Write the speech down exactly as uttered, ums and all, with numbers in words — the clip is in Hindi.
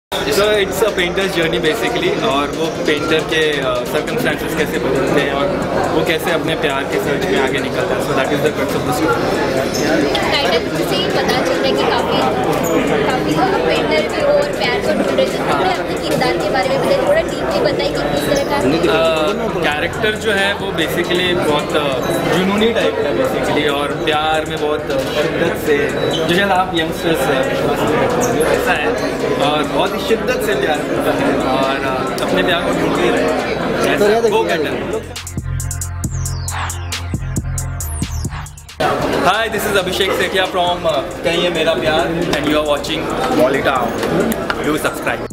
So it's a painter's journey basically, और वो पेंटर के सर्कमस्टेंसेस कैसे बदलते हैं और वो कैसे अपने प्यार के सर्च में आगे निकलता है। So that is the crux of the story. Title से ही पता चल रहा है कि काफ़ी काफ़ी पेंटर भी हो और प्यार को जुड़े। थोड़ा अपने किरदार के बारे में बताइए, थोड़ा डीपली बताइए कि किस तरह का कैरेक्टर जो है वो बेसिकली बहुत जुनूनी टाइप का बेसिकली, और प्यार में बहुत शिद्दत से, जो शायद आप यंगस्टर्स ऐसा है, और बहुत ही शिद्दत से प्यार करता है और अपने प्यार को ढूंढ ही रहे हैं। Go get it. Hi, this is Abhishek Sethiya from uh, Kahin Hai Mera Pyaar, and you are watching Wall It Out. Do subscribe.